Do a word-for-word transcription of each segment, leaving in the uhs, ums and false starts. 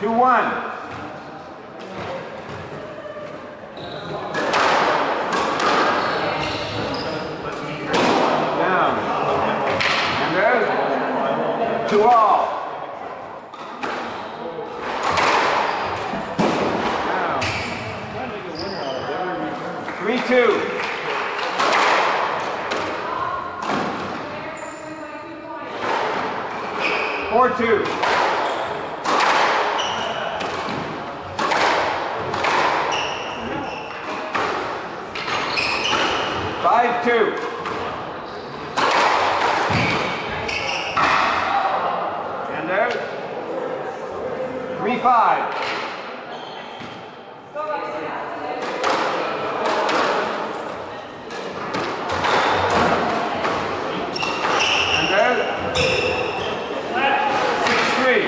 two one. Down. And there's two all. Down. three two. four two. five two. And there. three five. And there. six three.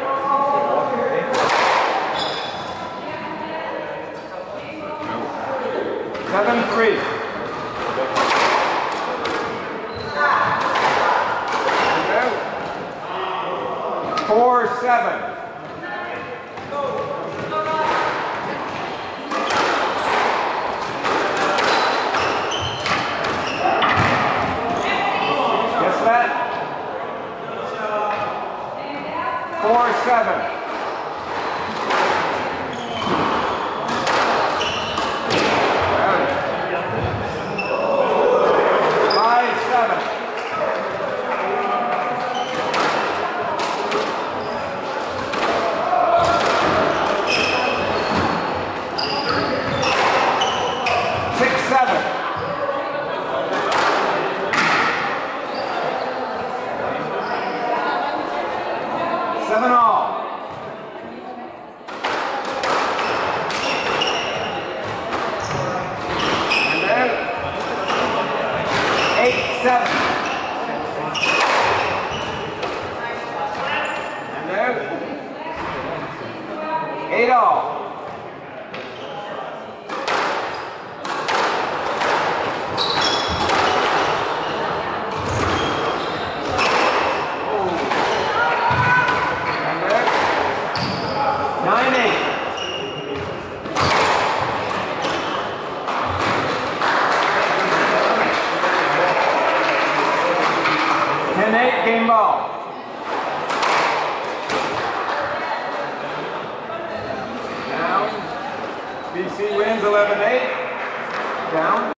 seven three. four seven. Guess that? four seven. five seven. Seven all. And there. Eight seven. And there. Eight all. nine eight. ten eight game ball. Down. B C wins eleven eight. Down.